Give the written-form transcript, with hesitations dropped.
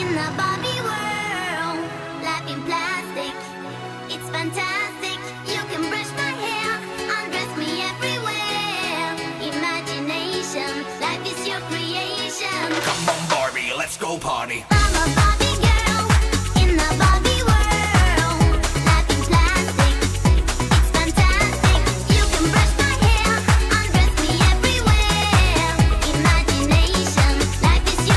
In a Barbie world, life in plastic, it's fantastic. You can brush my hair, undress me everywhere. Imagination, life is your creation. Come on, Barbie, let's go party.